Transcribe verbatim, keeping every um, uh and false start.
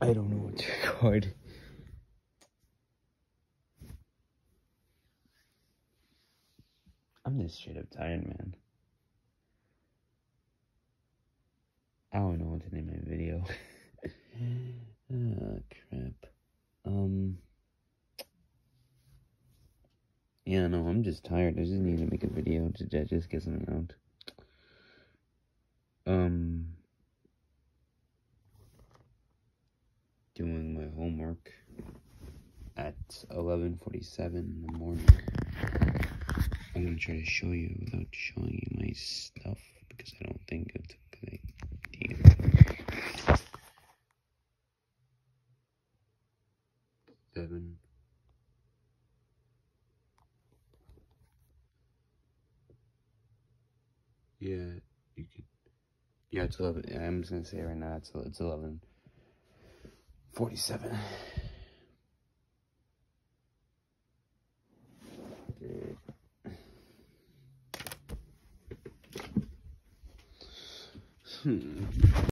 I don't know what to record. I'm just straight up tired, man. I don't know what to name my video. Ah, crap. Um. Yeah, no, I'm just tired. I just need to make a video to just get something out. Um. Doing my homework at eleven forty-seven in the morning. I'm gonna try to show you without showing you my stuff because I don't think it's a good idea. Seven. Yeah, you could. Yeah, it's eleven. I'm just gonna say it right now. It's it's eleven forty-seven. Hmm.